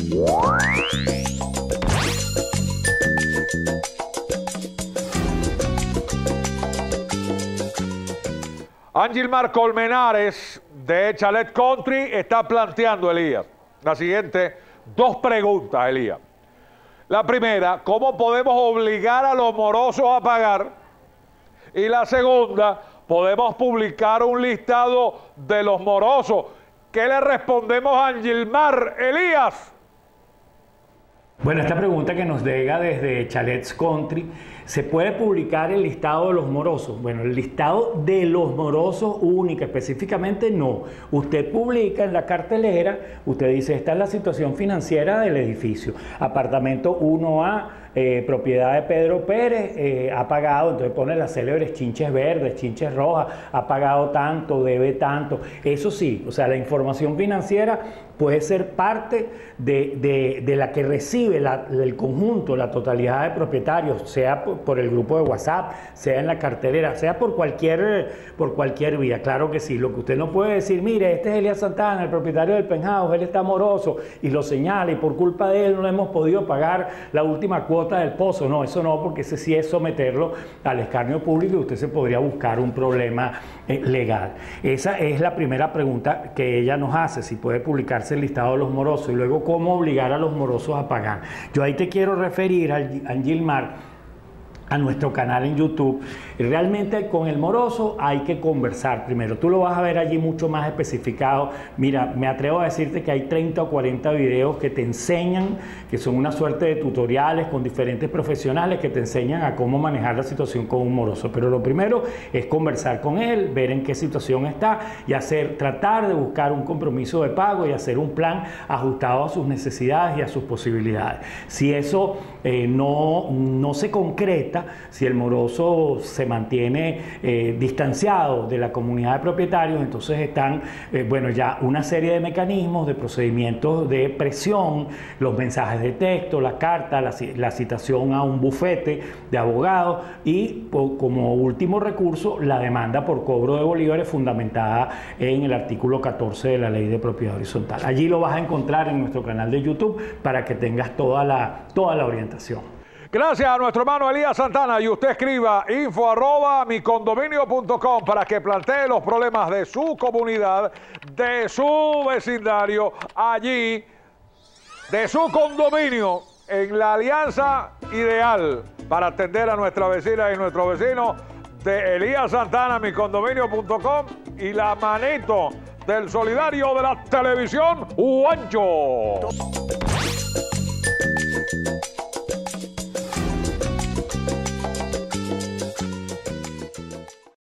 Angilmar Colmenares de Chalet Country está planteando, Elías, la siguiente dos preguntas, Elías. La primera, ¿cómo podemos obligar a los morosos a pagar? Y la segunda, ¿podemos publicar un listado de los morosos? ¿Qué le respondemos a Angilmar, Elías? Bueno, esta pregunta que nos llega desde Chalet Country, ¿se puede publicar el listado de los morosos? Bueno, el listado de los morosos única, específicamente no. Usted publica en la cartelera, usted dice, esta es la situación financiera del edificio. Apartamento 1A, propiedad de Pedro Pérez, ha pagado, entonces pone las célebres chinches verdes, chinches rojas, ha pagado tanto, debe tanto. Eso sí, o sea, la información financiera puede ser parte de la que recibe del conjunto, la totalidad de propietarios, sea por el grupo de WhatsApp, sea en la cartelera, sea por cualquier vía. Claro que sí. Lo que usted no puede decir, mire, este es Elías Santana, el propietario del penthouse, él está moroso, y lo señala, y por culpa de él no le hemos podido pagar la última cuota del pozo. No, eso no, porque ese sí es someterlo al escarnio público y usted se podría buscar un problema legal. Esa es la primera pregunta que ella nos hace, si puede publicarse el listado de los morosos, y luego cómo obligar a los morosos a pagar. Yo ahí te quiero referir, Angilmar, a nuestro canal en YouTube. Y realmente con el moroso hay que conversar primero. Tú lo vas a ver allí mucho más especificado. Mira, me atrevo a decirte que hay 30 o 40 videos que te enseñan, que son una suerte de tutoriales con diferentes profesionales que te enseñan a cómo manejar la situación con un moroso. Pero lo primero es conversar con él, ver en qué situación está y tratar de buscar un compromiso de pago y hacer un plan ajustado a sus necesidades y a sus posibilidades. Si eso no se concreta, si el moroso se mantiene distanciado de la comunidad de propietarios, entonces están, ya una serie de mecanismos, de procedimientos de presión, los mensajes de texto, la carta, la citación a un bufete de abogados y como último recurso la demanda por cobro de bolívares fundamentada en el artículo 14 de la Ley de Propiedad Horizontal. Allí lo vas a encontrar en nuestro canal de YouTube para que tengas toda la orientación. Gracias a nuestro hermano Elías Santana, y usted escriba info@micondominio.com para que plantee los problemas de su comunidad, de su vecindario, allí, de su condominio, en la alianza ideal para atender a nuestra vecina y nuestro vecino, de Elías Santana, micondominio.com, y la manito del solidario de la televisión, Juancho.